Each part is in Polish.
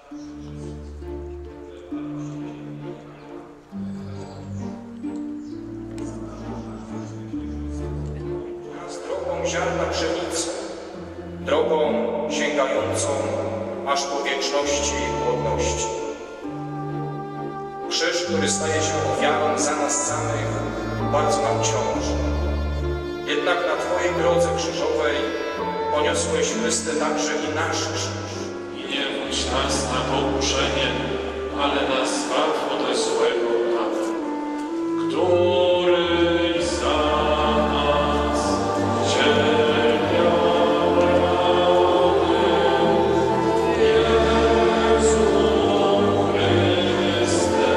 Drogą ziarna pszenicy, drogą sięgającą aż po wieczności i płodności. Krzyż, który staje się ofiarą za nas samych, bardzo nam ciąży. Jednak na Twojej drodze krzyżowej poniosłeś, Chryste, także i nasz krzyż. I nie bądź nas na pokuszenie, ale nas zbaw ode złego, Pana, który za nas cierpiał rany. Jezu Chryste,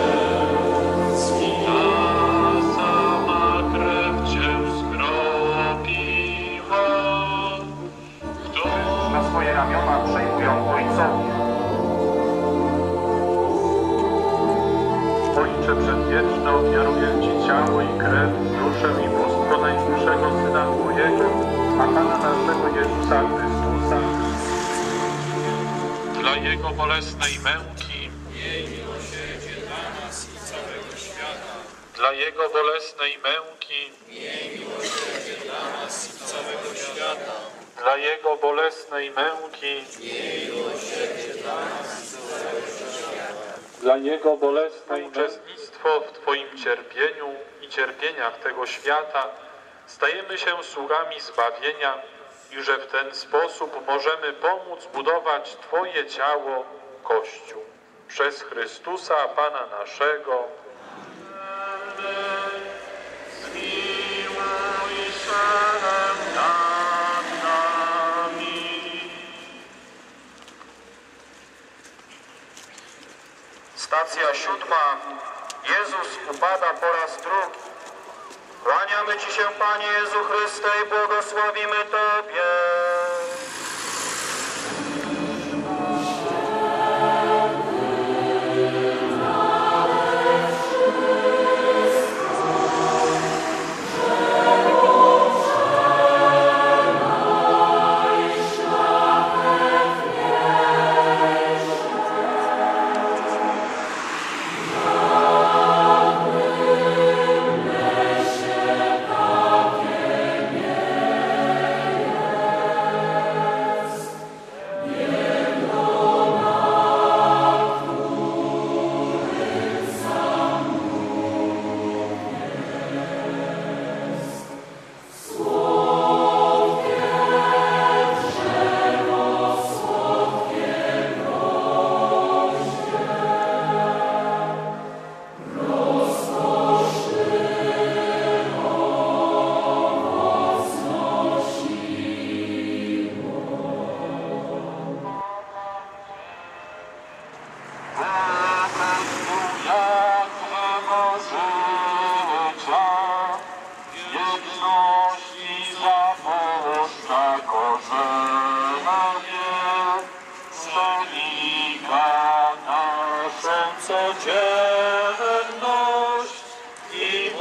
ta sama krew Cię skropiła, Na swoje ramiona przejmują ojcowie. Ojcze przedwieczny, ofiaruję Ci ciało i krew, duszę i bóstwo najmilszego Syna Twojego, a Pana naszego Jezusa Chrystusa. dla Jego bolesnej męki, Miej miłosierdzie dla nas i całego świata. dla Jego bolesnej męki, Miej miłosierdzie dla nas i całego świata. dla Jego bolesnej męki, Miej miłosierdzie dla nas i całego świata. dla Jego bolesnej uczestnictwo w Twoim cierpieniu i cierpieniach tego świata, stajemy się sługami zbawienia i że w ten sposób możemy pomóc budować Twoje ciało, Kościół. Przez Chrystusa, Pana naszego. Zmiłuj się nad nami. Stacja 7. Jezus upada po raz drugi. Kłaniamy Ci się, Panie Jezu Chryste, i błogosławimy Tobie. Codzienność i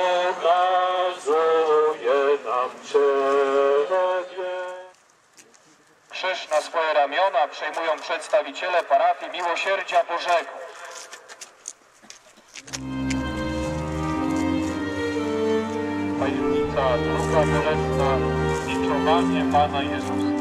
pokazuje nam Ciebie. Krzyż na swoje ramiona przejmują przedstawiciele parafii Miłosierdzia Bożego. Tajemnica druga bolesna, biczowanie Pana Jezusa.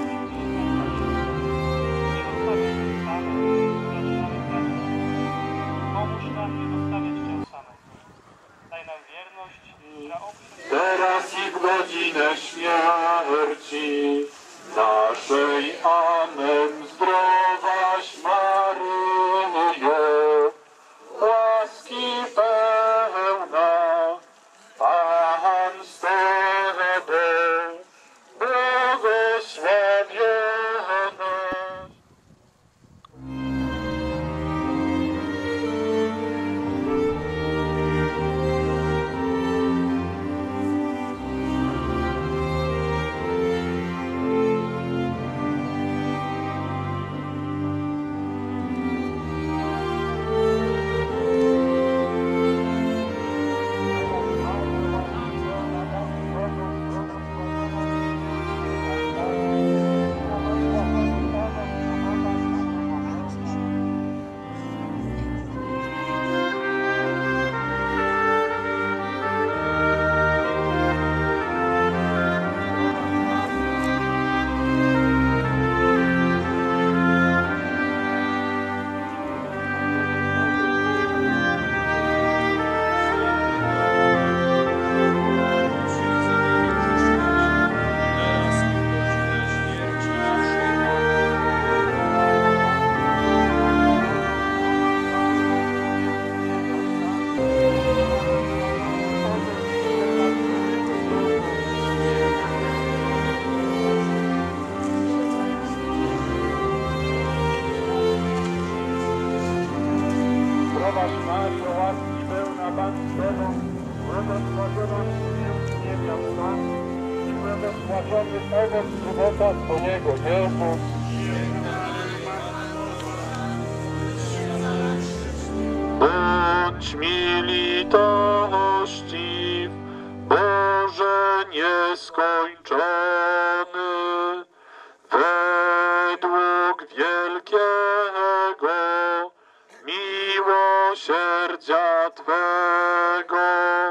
Pomóż nam nie zostawiać Cię samych. Daj nam wierność, która oprzeć Teraz i w godzinę śmierci naszej. Amen. Zdrowaś Maryjo, łaski pełna, Pan z Tobą, błogosławiona Zdrowaś Maryjo, łaski pełna Pan z Tobą, błogosławiona wśród niewiast i błogosławiony owoc żywota Twojego, Jezus. Bądź mi litościw, Boże nieskończony, według wielkiego miłosierdzia Twego.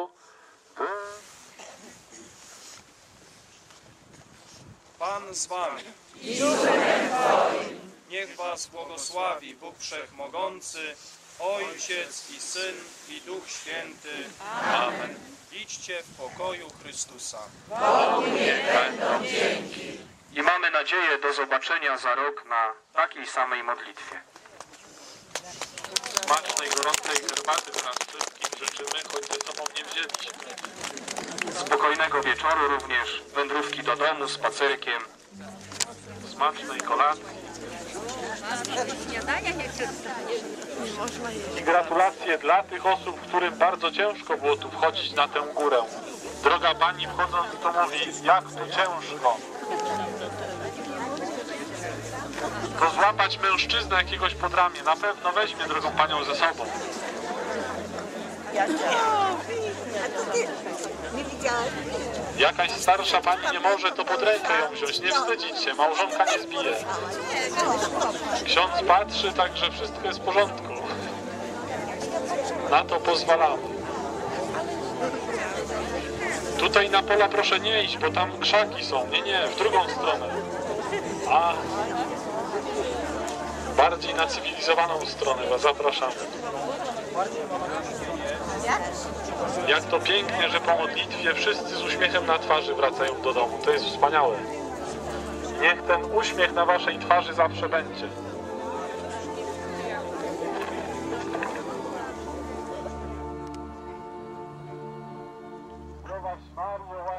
Pan z wami. Niech was błogosławi Bóg Wszechmogący, Ojciec i Syn i Duch Święty. Amen. Idźcie w pokoju Chrystusa. I mamy nadzieję do zobaczenia za rok na takiej samej modlitwie. Smacznej, gorącej herbaty nas wszystkim życzymy, choć ze sobą nie wzięliśmy. Spokojnego wieczoru również, wędrówki do domu, spacerkiem. Smacznej kolacji. I gratulacje dla tych osób, którym bardzo ciężko było tu wchodzić na tę górę. Droga Pani wchodząc tu mówi, jak tu ciężko. To złapać mężczyznę jakiegoś pod ramię, na pewno weźmie drogą Panią ze sobą. Jakaś starsza Pani nie może, to pod rękę ją wziąć, nie wstydzić się, małżonka nie zbije. Ksiądz patrzy, także wszystko jest w porządku. Na to pozwalamy. Tutaj na pola proszę nie iść, bo tam krzaki są. Nie, w drugą stronę. A bardziej na cywilizowaną stronę was zapraszamy. Jak to pięknie, że po modlitwie wszyscy z uśmiechem na twarzy wracają do domu. To jest wspaniałe. Niech ten uśmiech na waszej twarzy zawsze będzie. Zdrowaś Maryjo,